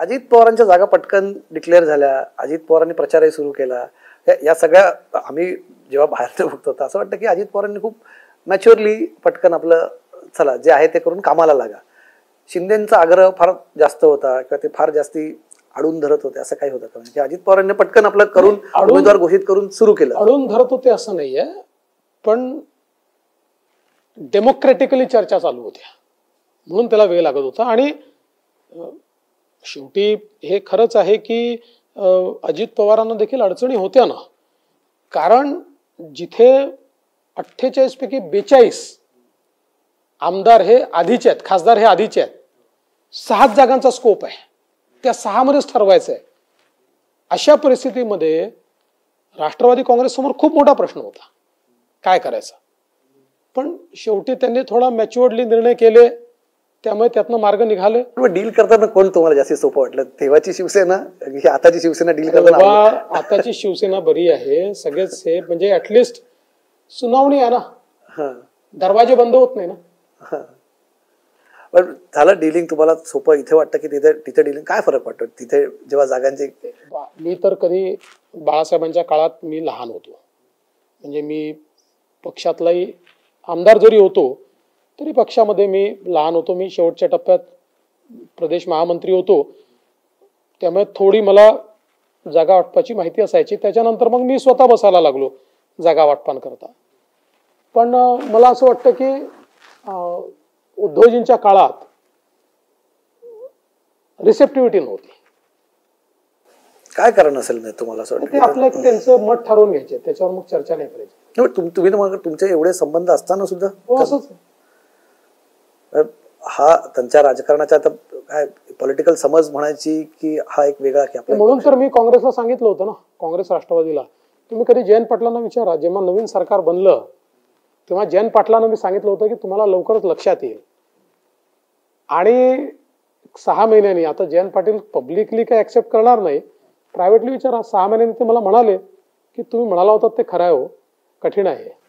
अजित पवारांच्या जागा पटकन डिक्लेअर झाल्या, अजित पवारांनी प्रचारही सुरू केला, या सगळ्या आम्ही जेव्हा बाहेर बघतो असं वाटतं की अजित पवारांनी खूप मॅच्युअरली पटकन आपलं चला जे आहे ते करून कामाला लागा. शिंदेचा आग्रह फार जास्त होता किंवा ते फार जास्ती अडून धरत होते असं काही होतं का? म्हणजे अजित पवारांनी पटकन आपलं करून उमेदवार घोषित करून सुरू केलं. अडून धरत होते असं नाहीये, पण डेमोक्रेटिकली चर्चा चालू होत्या म्हणून त्याला वेळ लागत होता. आणि शेवटी हे खरंच आहे की अजित पवारांना देखील अडचणी होत्या ना, कारण जिथे 48 पैकी 42 आमदार हे आधीचे आहेत, खासदार हे आधीचे आहेत, 6 जागांचा स्कोप आहे, त्या 6 मध्येच ठरवायचं आहे. अशा परिस्थितीमध्ये राष्ट्रवादी काँग्रेस समोर खूप मोठा प्रश्न होता, काय करायचं. पण शेवटी त्यांनी थोडा मॅच्युअर्डली निर्णय केले, त्यामुळे त्यातनं मार्ग निघाले. डील करताना कोण तुम्हाला जास्त सोपं वाटलं, तेव्हाची शिवसेना की आताची शिवसेना डील करताना? आताची शिवसेना बरी आहे, सगळेच हे म्हणजे ऍटलिस्ट सुनावणी आहे ना, दरवाजे बंद होत नाही ना. पण झालं डीलिंग तुम्हाला सोपं इथे वाटतं की तिथे डीलिंग काय फरक वाटतो तिथे जेव्हा जागांचे? मी तर कधी बाळासाहेबांच्या काळात मी लहान होतो, म्हणजे मी पक्षातलाही आमदार जरी होतो तरी पक्षामध्ये मी लहान होतो. मी शेवटच्या टप्प्यात प्रदेश महामंत्री होतो, त्यामुळे थोडी मला जागा वाटपाची माहिती असायची. त्याच्यानंतर मग मी स्वतः बसायला लागलो जागा वाटपांकरता. पण मला असं वाटतं की उद्धवजींच्या काळात रिसेप्टिव्हिटी नव्हती. काय कारण असेल तुम्हाला असं वाटतं? ते आपलं त्यांचं मत ठरवून घ्यायचे, त्याच्यावर मग चर्चा नाही करायची. तुम्ही मग तुमचे एवढे संबंध असताना सुद्धा असंच हा त्यांच्या राजकारणाचा आता काय पॉलिटिकल समज म्हणायची की हा एक वेगळा की आपला? म्हणून तर मी काँग्रेसला सांगितलं होतं ना, काँग्रेस राष्ट्रवादीला, तुम्ही कधी जयंत पाटलांना विचारा, जेव्हा नवीन सरकार बनलं तेव्हा जयंत पाटलांना मी सांगितलं होतं की तुम्हाला लवकरच लक्षात येईल. आणि 6 महिन्यांनी, आता जयंत पाटील पब्लिकली काही ऍक्सेप्ट करणार नाही, प्रायव्हेटली विचारा, 6 महिन्यांनी ते मला म्हणाले की तुम्ही म्हणाला होता ते खरं आहे हो, कठीण आहे.